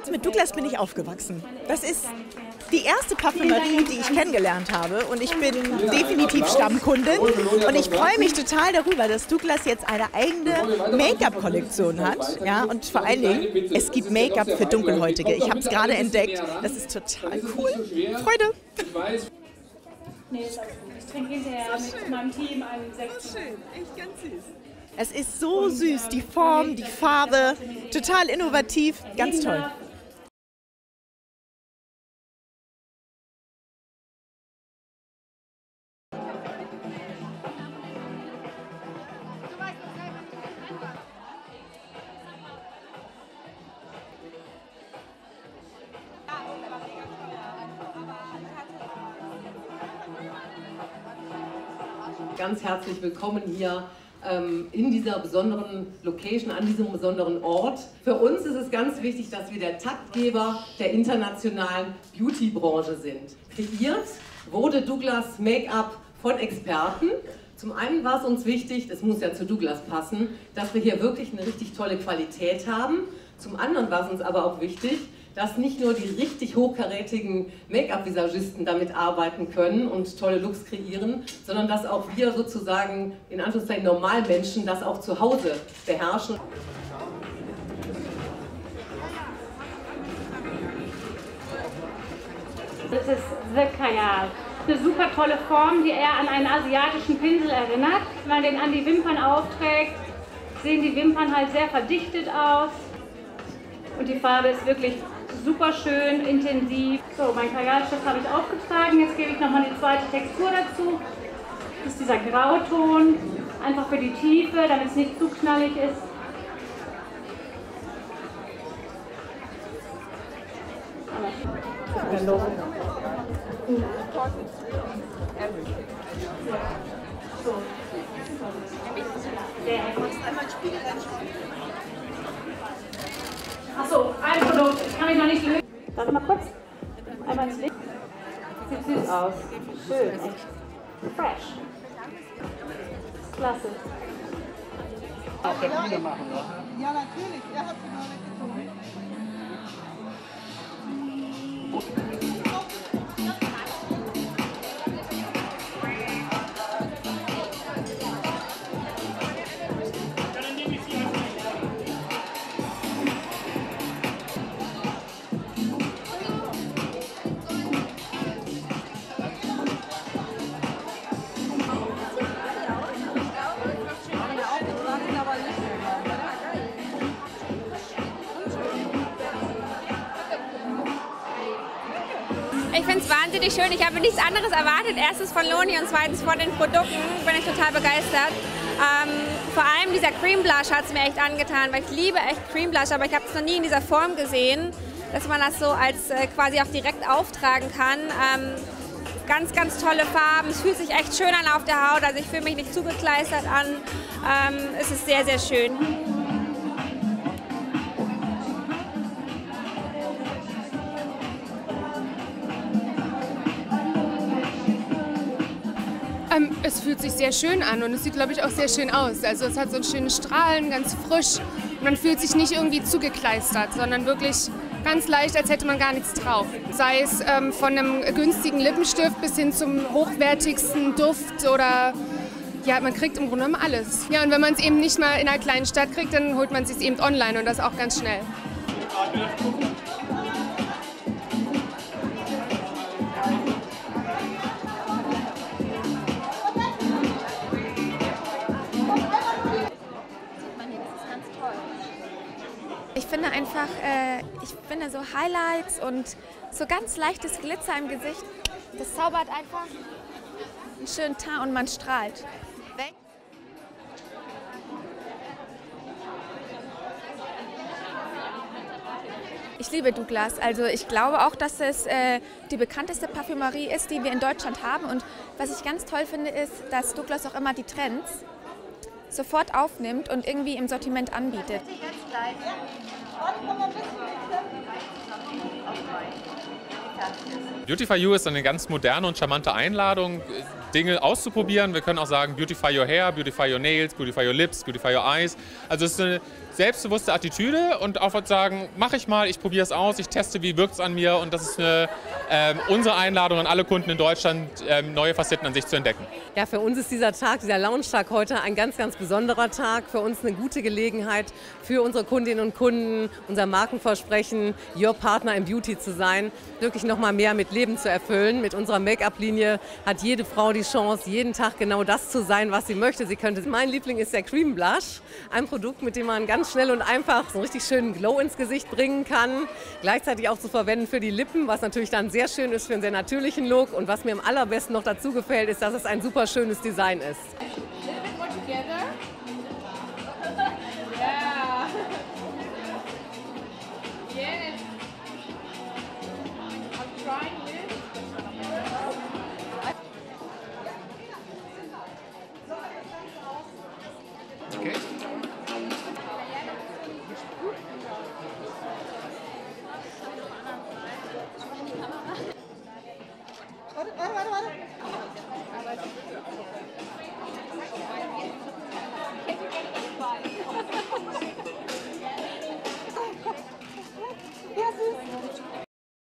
mit Douglas bin ich aufgewachsen. Das ist die erste Parfümerie, die ich kennengelernt habe, und ich bin definitiv Stammkundin und ich freue mich total darüber, dass Douglas jetzt eine eigene Make-up-Kollektion hat, ja, und vor allen Dingen, es gibt Make-up für Dunkelhäutige. Ich habe es gerade entdeckt, das ist total cool. Freude! Nee, ist alles gut. Ich trinke hinterher mit meinem Team einen Sekt. Schön, echt ganz süß. Es ist so süß, die Form, die Farbe, total innovativ, ganz toll. Ganz herzlich willkommen hier in dieser besonderen Location, an diesem besonderen Ort. Für uns ist es ganz wichtig, dass wir der Taktgeber der internationalen Beauty-Branche sind. Kreiert wurde Douglas Make-up von Experten. Zum einen war es uns wichtig, das muss ja zu Douglas passen, dass wir hier wirklich eine richtig tolle Qualität haben. Zum anderen war es uns aber auch wichtig, dass nicht nur die richtig hochkarätigen Make-up-Visagisten damit arbeiten können und tolle Looks kreieren, sondern dass auch wir sozusagen, in Anführungszeichen Normalmenschen, das auch zu Hause beherrschen. Das ist The Kajal. Eine super tolle Form, die eher an einen asiatischen Pinsel erinnert. Wenn man den an die Wimpern aufträgt, sehen die Wimpern halt sehr verdichtet aus. Und die Farbe ist wirklich super schön, intensiv. So, mein Kajalstift habe ich aufgetragen. Jetzt gebe ich nochmal die zweite Textur dazu. Das ist dieser Grauton, einfach für die Tiefe, damit es nicht zu knallig ist. Achso, ein Produkt, ich kann mich noch nicht lösen. Warte mal kurz. Einmal ins Licht. Sieht süß aus. Schön, echt. Fresh. Klasse. Auf der Bühne machen, oder? Ja, natürlich. Er hat genau weggekommen. Ich finde es wahnsinnig schön. Ich habe nichts anderes erwartet. Erstens von Loni und zweitens von den Produkten. Bin ich total begeistert. Vor allem dieser Cream Blush hat es mir echt angetan, weil ich liebe echt Cream Blush, aber ich habe es noch nie in dieser Form gesehen, dass man das so als quasi auch direkt auftragen kann. Ganz, ganz tolle Farben. Es fühlt sich echt schön an auf der Haut. Also ich fühle mich nicht zugekleistert an. Es ist sehr, sehr schön. Es fühlt sich sehr schön an und es sieht, glaube ich, auch sehr schön aus. Also es hat so einen schönen Strahlen, ganz frisch. Und man fühlt sich nicht irgendwie zugekleistert, sondern wirklich ganz leicht, als hätte man gar nichts drauf. Sei es von einem günstigen Lippenstift bis hin zum hochwertigsten Duft oder ja, man kriegt im Grunde genommen alles. Ja, und wenn man es eben nicht mal in einer kleinen Stadt kriegt, dann holt man es sich eben online und das auch ganz schnell. Ich finde einfach, so Highlights und so ganz leichtes Glitzer im Gesicht, das zaubert einfach einen schönen Teint und man strahlt. Ich liebe Douglas. Also ich glaube auch, dass es die bekannteste Parfümerie ist, die wir in Deutschland haben. Und was ich ganz toll finde, ist, dass Douglas auch immer die Trends sofort aufnimmt und irgendwie im Sortiment anbietet. Beauty for You ist eine ganz moderne und charmante Einladung, Dinge auszuprobieren. Wir können auch sagen Beautify Your Hair, Beautify Your Nails, Beautify Your Lips, Beautify Your Eyes. Also es ist eine selbstbewusste Attitüde und auch sagen, mache ich mal, ich probiere es aus, ich teste, wie wirkt es an mir, und das ist unsere Einladung an alle Kunden in Deutschland, neue Facetten an sich zu entdecken. Ja, für uns ist dieser Tag, dieser Launchtag heute ein ganz, ganz besonderer Tag. Für uns eine gute Gelegenheit, für unsere Kundinnen und Kunden, unser Markenversprechen, Your Partner in Beauty zu sein, wirklich noch mal mehr mit Leben zu erfüllen. Mit unserer Make-up-Linie hat jede Frau die Chance, jeden Tag genau das zu sein, was sie möchte. Mein Liebling ist der Cream Blush, ein Produkt, mit dem man ganz schnell und einfach so einen richtig schönen Glow ins Gesicht bringen kann. Gleichzeitig auch zu verwenden für die Lippen, was natürlich dann sehr schön ist für einen sehr natürlichen Look. Und was mir am allerbesten noch dazu gefällt, ist, dass es ein super schönes Design ist. Okay.